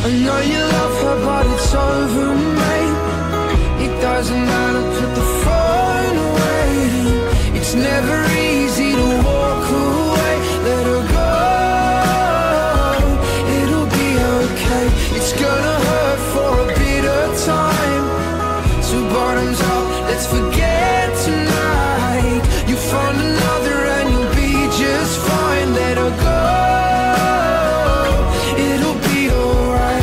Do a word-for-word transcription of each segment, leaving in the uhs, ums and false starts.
I know you love her, but it's over, mate. It doesn't matter, put the phone away. It's never easy to walk away. Let her go, it'll be okay. It's gonna hurt for a bit of time. So bottoms up, let's forget tonight. You find another and you'll be just fine. Let her go, it'll be alright.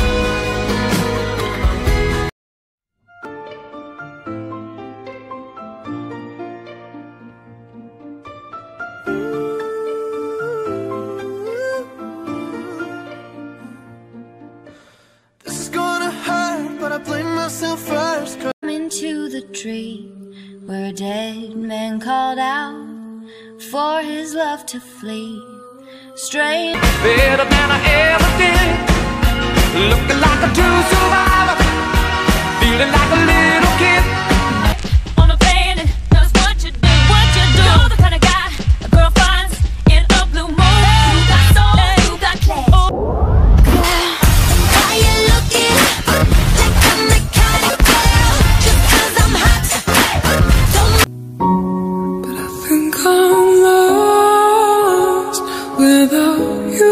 This is gonna hurt, but I blame myself first. Into the tree where a dead man called out for his love to flee. Straight better than I ever did. Looking like a true survivor, feeling like a little kid. On a planet, knows what you do, what you do. You're the kind of guy a girl finds in a blue moon. You got soul, you got class. Oh. How you looking? Like I'm the kind of girl, just 'cause I'm hot. But I think I'm lost without you.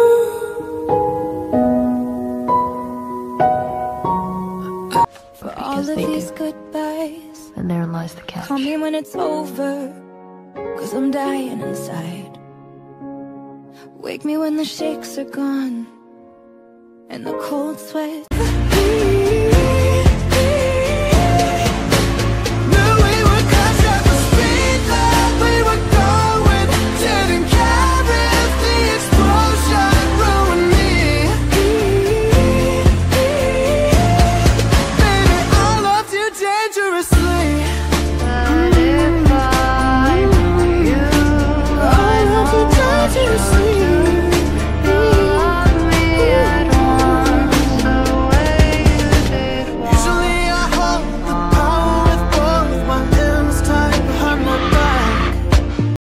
for all of these goodbyes. And therein lies the catch. Call me when it's over, 'cause I'm dying inside. Wake me when the shakes are gone and the cold sweat